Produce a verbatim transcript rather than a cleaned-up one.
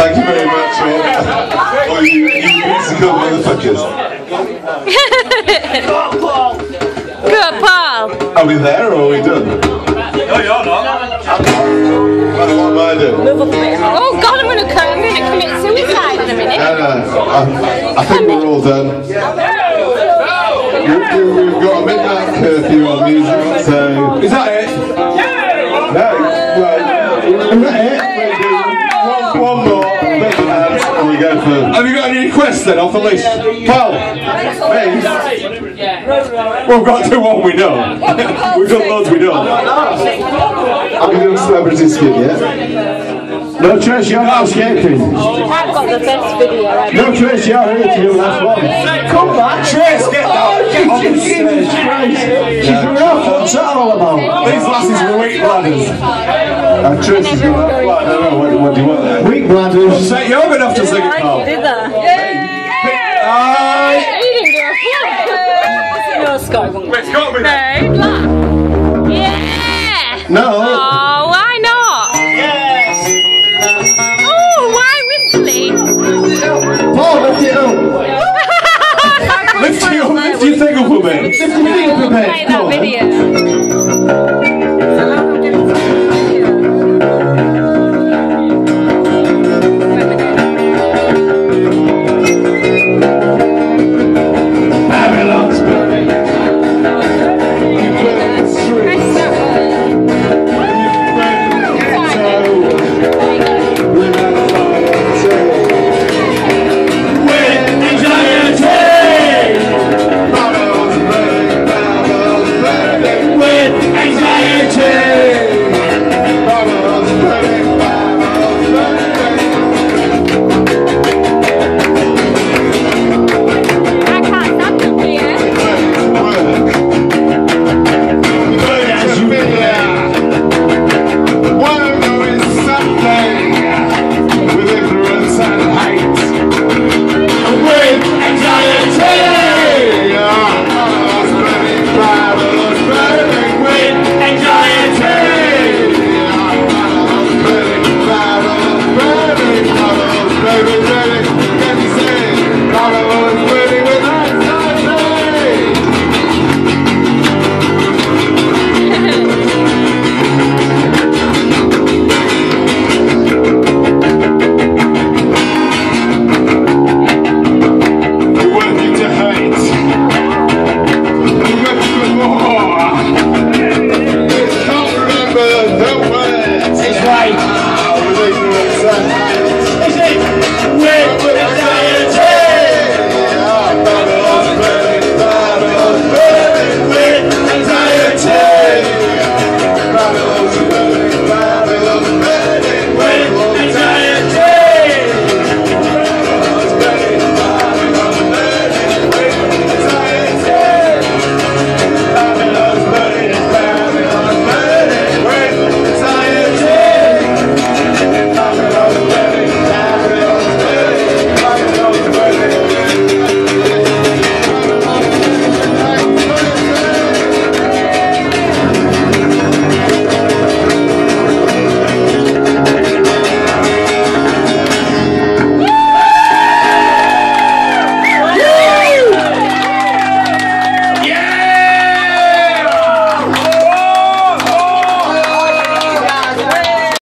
Thank you very much, mate. Oh, you, you musical motherfuckers. Good, Paul. Are we there or are we done? No, you're not. What am I doing? Oh God, I'm gonna, I'm gonna commit suicide in a minute. No, no, I, I think we're all done. You, you, we've got a midnight curfew on music, so... Is that it? No, well, is that it? One, one more, big hands, and we go for... Have you got any requests then off the list? Well, me. We've got to do one we know. We've done loads we know. I'm doing celebrity skit, yeah? No, Trish, you're not escaping. I've got the best video ever. No, Trish, you're here to do last one. Come back, Trace, get down. Get on the Jesus Christ. She's run off, what's that all about? These lasses were weak bladders. Uh, Trish is going to... Well, I don't know, what, what do you want there? Weak bladders. Say, you're going to have to sing it now. Did that? Aye. You didn't do a flip. No, Scott won't. Wait, it's got me No, then. black. Yeah! No. Aww.